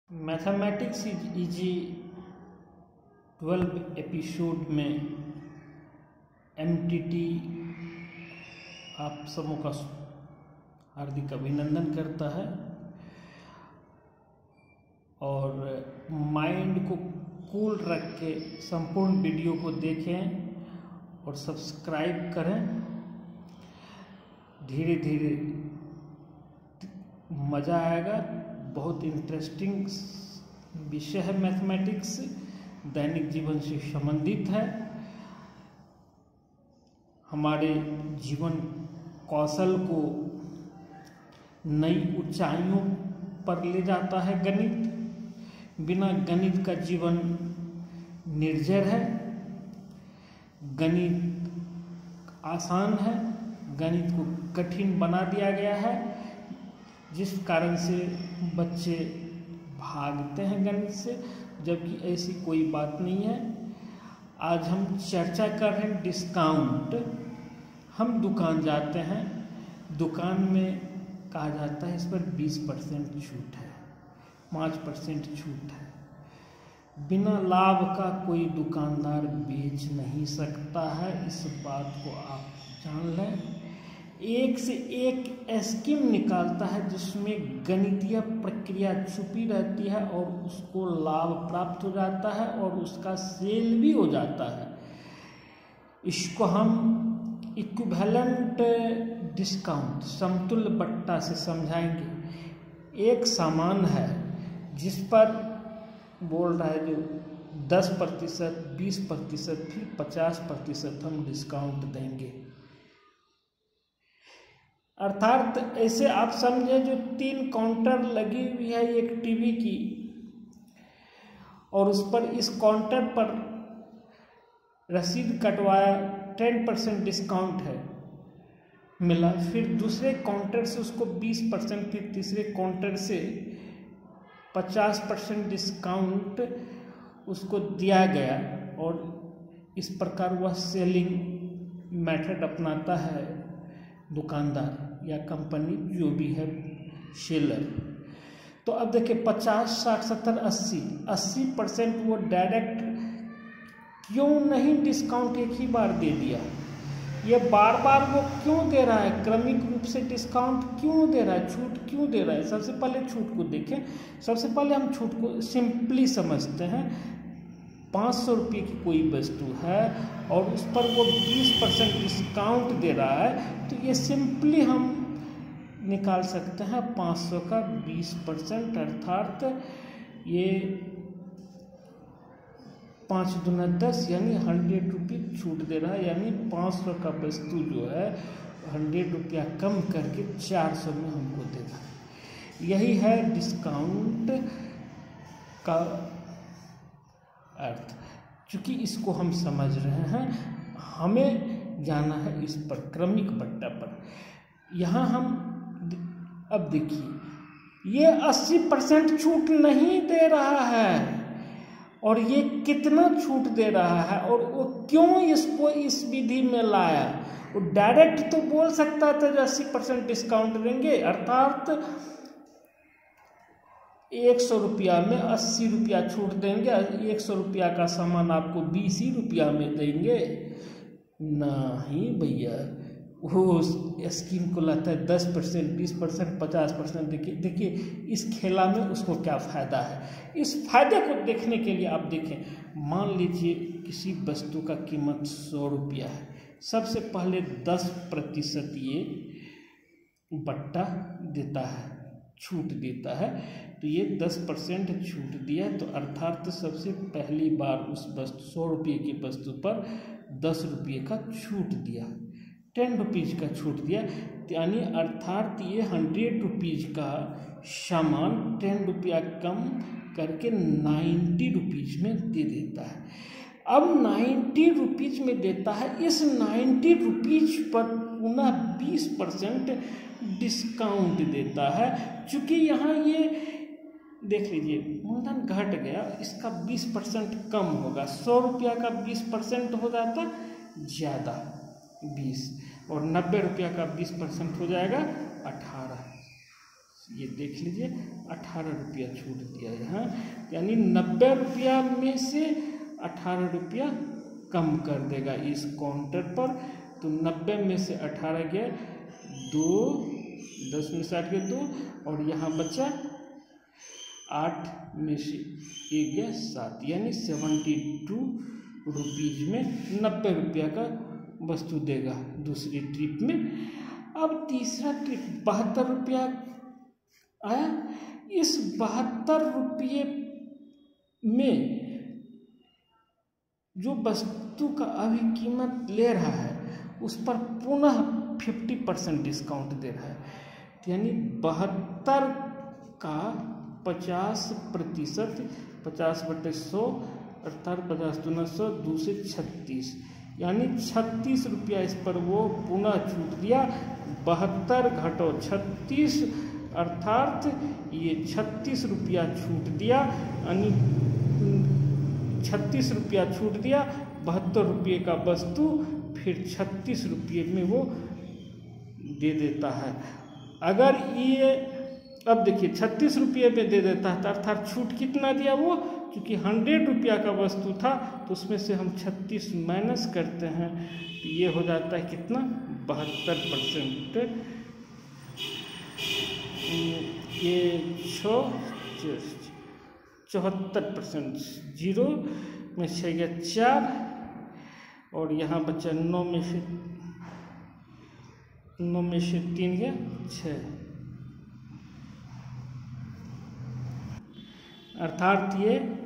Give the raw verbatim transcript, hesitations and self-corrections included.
Mathematics is easy twelve episode में MTT आप सबों का हार्दिक अभिनंदन करता है और माइंड को कूल रख के संपूर्ण वीडियो को देखें और सब्सक्राइब करें। धीरे धीरे मज़ा आएगा। बहुत इंटरेस्टिंग विषय है मैथमेटिक्स, दैनिक जीवन से संबंधित है। हमारे जीवन कौशल को नई ऊंचाइयों पर ले जाता है गणित। बिना गणित का जीवन निर्जर है। गणित आसान है, गणित को कठिन बना दिया गया है, जिस कारण से बच्चे भागते हैं गणित से, जबकि ऐसी कोई बात नहीं है। आज हम चर्चा कर रहे हैं डिस्काउंट। हम दुकान जाते हैं, दुकान में कहा जाता है इस पर बीस परसेंट छूट है, पाँच परसेंट छूट है। बिना लाभ का कोई दुकानदार बेच नहीं सकता है, इस बात को आप जान लें। एक से एक स्कीम निकालता है जिसमें गणितीय प्रक्रिया छुपी रहती है और उसको लाभ प्राप्त हो जाता है और उसका सेल भी हो जाता है। इसको हम इक्विवेलेंट डिस्काउंट, समतुल्य बट्टा से समझाएंगे। एक सामान है जिस पर बोल रहा है जो दस प्रतिशत, बीस प्रतिशत, फिर पचास प्रतिशत हम डिस्काउंट देंगे। अर्थात ऐसे आप समझे जो तीन काउंटर लगी हुई है एक टीवी की, और उस पर इस काउंटर पर रसीद कटवाया, टेन परसेंट डिस्काउंट है मिला। फिर दूसरे काउंटर से उसको बीस परसेंट, फिर तीसरे काउंटर से पचास परसेंट डिस्काउंट उसको दिया गया, और इस प्रकार वह सेलिंग मेथड अपनाता है दुकानदार या कंपनी जो भी है सेलर। तो अब देखिए पचास, साठ, सत्तर, अस्सी अस्सी परसेंट वो डायरेक्ट क्यों नहीं डिस्काउंट एक ही बार दे दिया? ये बार बार वो क्यों दे रहा है? क्रमिक रूप से डिस्काउंट क्यों दे रहा है, छूट क्यों दे रहा है? सबसे पहले छूट को देखें। सबसे पहले हम छूट को सिंपली समझते हैं। पाँच सौ रुपये की कोई वस्तु है और उस पर वो बीस परसेंट डिस्काउंट दे रहा है, तो ये सिंपली हम निकाल सकते हैं पाँच सौ का बीस परसेंट, अर्थात ये पाँच दूना दस, यानी हंड्रेड रुपये छूट दे रहा है। यानी पाँच सौ का वस्तु जो है हंड्रेड रुपया कम करके चार सौ में हमको देगा। यही है डिस्काउंट का अर्थ। चूँकि इसको हम समझ रहे हैं, हमें जाना है इस पर क्रमिक बट्टा पर। यहाँ हम अब देखिए ये अस्सी परसेंट छूट नहीं दे रहा है, और ये कितना छूट दे रहा है और वो क्यों इसको इस विधि में लाया? वो डायरेक्ट तो बोल सकता था जो अस्सी परसेंट डिस्काउंट देंगे, अर्थात एक सौ रुपया में अस्सी रुपया छूट देंगे, एक सौ रुपया का सामान आपको बीस ही रुपया में देंगे। नहीं भैया, वो स्कीम को लाता है दस परसेंट, बीस परसेंट, पचास परसेंट। देखिए देखिए इस खेला में उसको क्या फ़ायदा है। इस फायदे को देखने के लिए आप देखें, मान लीजिए किसी वस्तु का कीमत सौ रुपया है। सबसे पहले दस प्रतिशत ये बट्टा देता है, छूट देता है। तो ये दस परसेंट छूट दिया, तो अर्थात सबसे पहली बार उस वस्तु सौ रुपये की वस्तु पर दस रुपये का छूट दिया, टेन रुपीज़ का छूट दिया। यानी अर्थात ये हंड्रेड रुपीज़ का सामान टेन रुपया कम करके नाइन्टी रुपीज़ में दे देता है। अब नाइन्टी रुपीज़ में देता है, इस नाइन्टी रुपीज़ पर पुनः बीस परसेंट डिस्काउंट देता है। चूँकि यहाँ ये देख लीजिए मूलधन घट गया, इसका बीस परसेंट कम होगा। सौ रुपया का बीस परसेंट हो जाता ज़्यादा बीस, और नब्बे रुपया का बीस परसेंट हो जाएगा अठारह। ये देख लीजिए अठारह रुपया छूट दिया यहाँ, यानी नब्बे रुपया में से अठारह रुपया कम कर देगा इस काउंटर पर। तो नब्बे में से अठारह गया दो, दस में से आठ गया दो, और यहाँ बचा आठ में से एक गया सात, यानी सेवेंटी टू रुपीज में नब्बे रुपया का वस्तु देगा दूसरी ट्रिप में। अब तीसरा ट्रिप बहत्तर रुपया आया। इस बहत्तर रुपये में जो वस्तु का अभी कीमत ले रहा है उस पर पुनः फिफ्टी परसेंट डिस्काउंट दे रहा है, यानी बहत्तर का पचास प्रतिशत, पचास बटे सौ अर्थात पचास दूना सौ, दूसरे छत्तीस, यानी छत्तीस रुपया इस पर वो पुनः छूट दिया। बहत्तर घटो छत्तीस अर्थात ये छत्तीस रुपया छूट दिया, यानी छत्तीस रुपया छूट दिया। बहत्तर रुपये का वस्तु फिर छत्तीस रुपये में वो दे देता है। अगर ये अब देखिए छत्तीस रुपये में दे देता है अर्थात छूट कितना दिया वो, क्योंकि हंड्रेड रुपया का वस्तु था तो उसमें से हम छत्तीस माइनस करते हैं तो ये हो जाता है कितना, बहत्तर परसेंट। ये छः चौहत्तर परसेंट, जीरो में छः गया चार, और यहाँ बचा नौ में से नौ में से तीन गया छः, अर्थात ये